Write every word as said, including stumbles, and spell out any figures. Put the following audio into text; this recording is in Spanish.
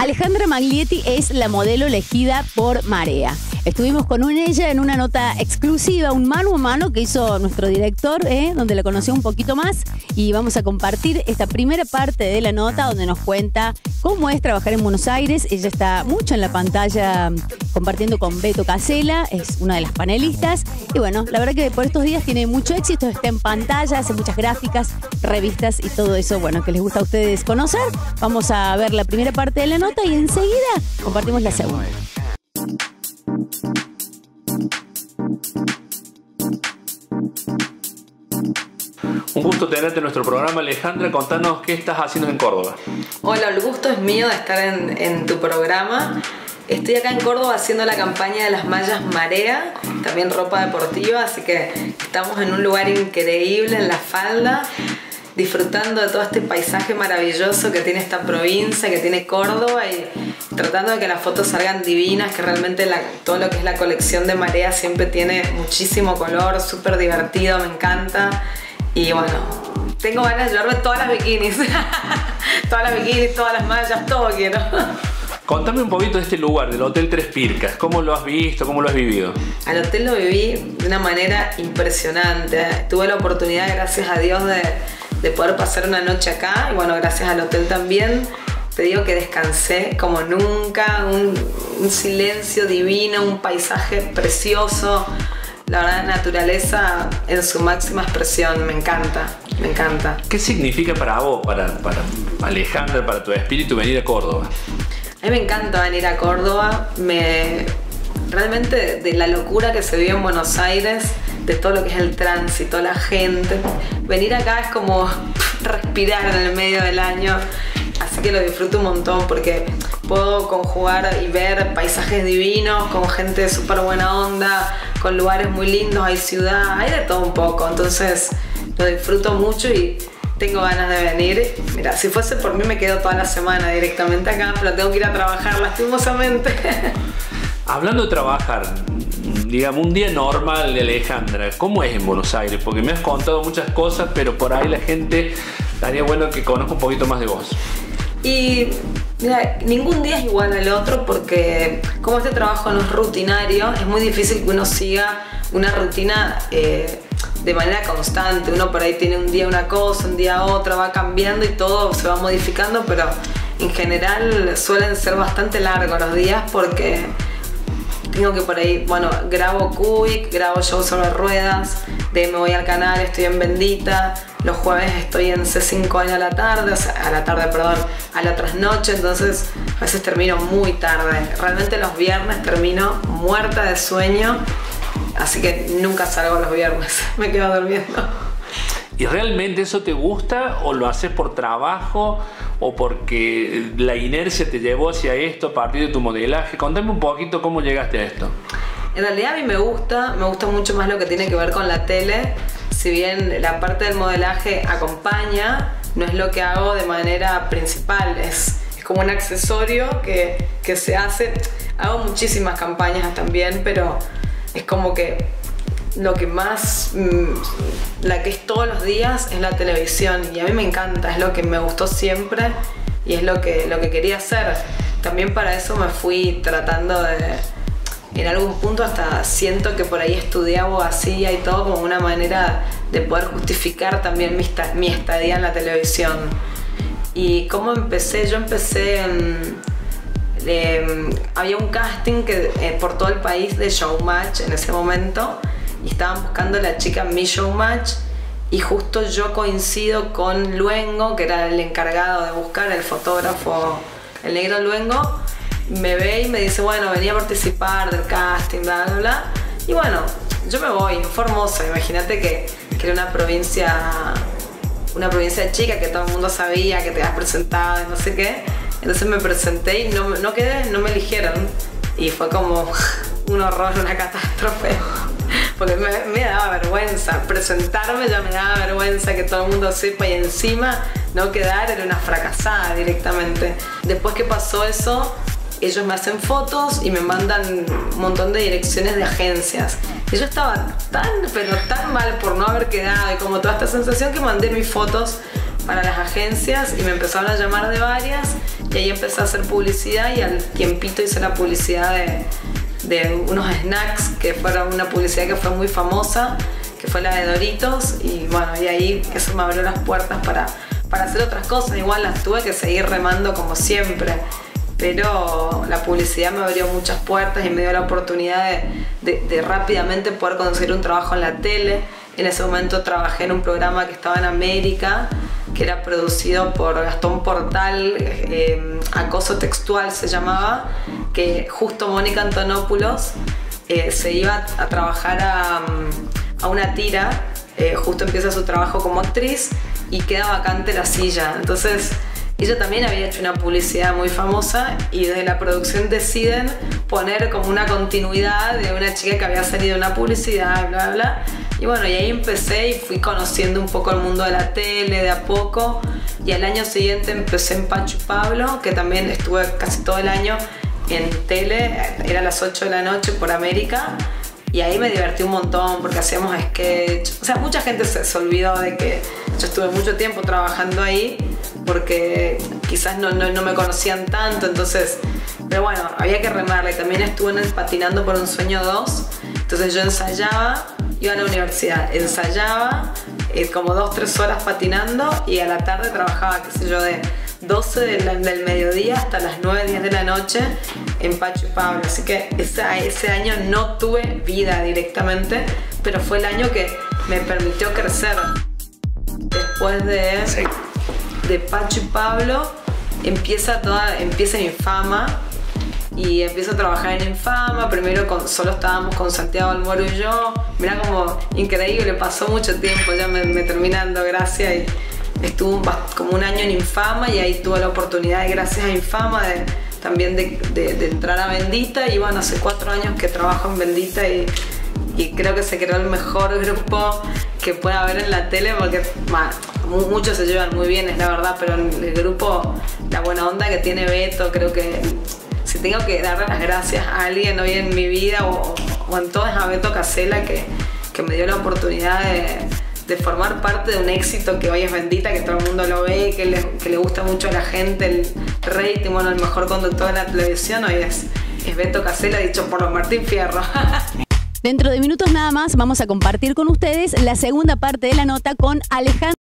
Alejandra Maglietti es la modelo elegida por Marea. Estuvimos con ella en una nota exclusiva, un mano a mano que hizo nuestro director, ¿eh? donde la conoció un poquito más, y vamos a compartir esta primera parte de la nota donde nos cuenta cómo es trabajar en Buenos Aires. Ella está mucho en la pantalla compartiendo con Beto Casella, es una de las panelistas, y bueno, la verdad que por estos días tiene mucho éxito, está en pantalla, hace muchas gráficas, revistas y todo eso, bueno, que les gusta a ustedes conocer. Vamos a ver la primera parte de la nota y enseguida compartimos la segunda. Un gusto tenerte en nuestro programa, Alejandra. Contanos qué estás haciendo en Córdoba. Hola, el gusto es mío de estar en, en tu programa. Estoy acá en Córdoba haciendo la campaña de las mallas Marea, también ropa deportiva, así que estamos en un lugar increíble en La Falda, disfrutando de todo este paisaje maravilloso que tiene esta provincia, que tiene Córdoba, y tratando de que las fotos salgan divinas, que realmente la, todo lo que es la colección de Marea siempre tiene muchísimo color, súper divertido, me encanta. Y bueno, tengo ganas de llevarme todas las bikinis, todas las bikinis, todas las mallas, todo quiero. Contame un poquito de este lugar, del Hotel Tres Pircas. ¿Cómo lo has visto? ¿Cómo lo has vivido? Al hotel lo viví de una manera impresionante. Tuve la oportunidad, gracias a Dios, de, de poder pasar una noche acá. Y bueno, gracias al hotel también. Te digo que descansé como nunca. Un, un silencio divino, un paisaje precioso. La verdad, naturaleza en su máxima expresión. Me encanta, me encanta. ¿Qué significa para vos, para, para Alejandra, para tu espíritu, venir a Córdoba? A mí me encanta venir a Córdoba, me, realmente de la locura que se vive en Buenos Aires, de todo lo que es el tránsito, la gente. Venir acá es como respirar en el medio del año, así que lo disfruto un montón porque puedo conjugar y ver paisajes divinos, con gente súper buena onda, con lugares muy lindos, hay ciudad, hay de todo un poco, entonces lo disfruto mucho y tengo ganas de venir. Mira, si fuese por mí me quedo toda la semana directamente acá, pero tengo que ir a trabajar lastimosamente. Hablando de trabajar, digamos, un día normal de Alejandra, ¿cómo es en Buenos Aires? Porque me has contado muchas cosas, pero por ahí la gente, estaría bueno que conozca un poquito más de vos. Y mira, ningún día es igual al otro porque como este trabajo no es rutinario, es muy difícil que uno siga una rutina eh, de manera constante. Uno por ahí tiene un día una cosa, un día otra, va cambiando y todo se va modificando, pero en general suelen ser bastante largos los días porque tengo que por ahí, bueno, grabo Quick, grabo show sobre ruedas, de ahí me voy al canal, estoy en Bendita, los jueves estoy en C cinco a la tarde, o sea, a la tarde, perdón, a la trasnoche, entonces a veces termino muy tarde. Realmente los viernes termino muerta de sueño, así que nunca salgo los viernes, me quedo durmiendo. ¿Y realmente eso te gusta o lo haces por trabajo o porque la inercia te llevó hacia esto a partir de tu modelaje? Contame un poquito cómo llegaste a esto. En realidad a mí me gusta, me gusta mucho más lo que tiene que ver con la tele. Si bien la parte del modelaje acompaña, no es lo que hago de manera principal, es, es como un accesorio que, que se hace. Hago muchísimas campañas también, pero es como que lo que más, mmm, la que es todos los días es la televisión y a mí me encanta, es lo que me gustó siempre y es lo que, lo que quería hacer. También para eso me fui tratando de, en algún punto hasta siento que por ahí estudié abogacía y todo como una manera de poder justificar también mi, mi estadía en la televisión. ¿Y cómo empecé? Yo empecé en, eh, había un casting que, eh, por todo el país de Showmatch en ese momento y estaban buscando a la chica Mi Showmatch y justo yo coincido con Luengo, que era el encargado de buscar, el fotógrafo, el negro Luengo, me ve y me dice, bueno, venía a participar del casting, bla, bla, bla. Y bueno, yo me voy, Formosa, imagínate que, que era una provincia, una provincia chica que todo el mundo sabía, que te habías presentado y no sé qué. Entonces me presenté y no, no quedé, no me eligieron. Y fue como un horror, una catástrofe. Porque me, me daba vergüenza, presentarme ya me daba vergüenza que todo el mundo sepa y encima no quedar, era una fracasada directamente. Después que pasó eso, ellos me hacen fotos y me mandan un montón de direcciones de agencias. Y yo estaba tan, pero tan mal por no haber quedado y como toda esta sensación que mandé mis fotos para las agencias y me empezaron a llamar de varias y ahí empecé a hacer publicidad y al tiempito hice la publicidad de, de unos snacks que fueron una publicidad que fue muy famosa, que fue la de Doritos, y bueno, y ahí eso me abrió las puertas para, para hacer otras cosas. Igual las tuve que seguir remando como siempre, pero la publicidad me abrió muchas puertas y me dio la oportunidad de, de, de rápidamente poder conseguir un trabajo en la tele. En ese momento trabajé en un programa que estaba en América, que era producido por Gastón Portal, eh, Acoso Textual se llamaba, que justo Mónica Antonopoulos eh, se iba a trabajar a, a una tira, eh, justo empieza su trabajo como actriz y queda vacante la silla. Entonces ella también había hecho una publicidad muy famosa y desde la producción deciden poner como una continuidad de una chica que había salido en una publicidad, bla, bla, bla. Y bueno, y ahí empecé y fui conociendo un poco el mundo de la tele de a poco. Y al año siguiente empecé en Pachu Pablo, que también estuve casi todo el año en tele, era a las ocho de la noche por América. Y ahí me divertí un montón porque hacíamos sketch. O sea, mucha gente se, se olvidó de que yo estuve mucho tiempo trabajando ahí porque quizás no, no, no me conocían tanto, entonces... Pero bueno, había que remarle. También estuve en el Patinando por un Sueño dos. Entonces yo ensayaba, iba a la universidad, ensayaba eh, como dos, tres horas patinando y a la tarde trabajaba, qué sé yo, de doce del, del mediodía hasta las nueve, diez de la noche en Pachu Pablo. Así que ese, ese año no tuve vida directamente, pero fue el año que me permitió crecer. Después de, sí. de Pachu Pablo empieza, toda, empieza Infama. Y empiezo a trabajar en Infama. Primero con, solo estábamos con Santiago Almoro y yo. Mirá como increíble, pasó mucho tiempo, ya me, me terminé dando gracia y estuve un, como un año en Infama y ahí tuve la oportunidad, gracias a Infama, de, también de, de, de entrar a Bendita. Y bueno, hace cuatro años que trabajo en Bendita y, y creo que se creó el mejor grupo que puede haber en la tele porque bah, muchos se llevan muy bien, es la verdad, pero el grupo, la buena onda que tiene Beto, creo que... Si tengo que darle las gracias a alguien hoy en mi vida o, o en todo es a Beto Casella que, que me dio la oportunidad de, de formar parte de un éxito que hoy es Bendita, que todo el mundo lo ve, que le, que le gusta mucho a la gente, el rating, bueno, el mejor conductor de la televisión hoy es, es Beto Casella, dicho por los Martín Fierro. Dentro de minutos nada más vamos a compartir con ustedes la segunda parte de la nota con Alejandro.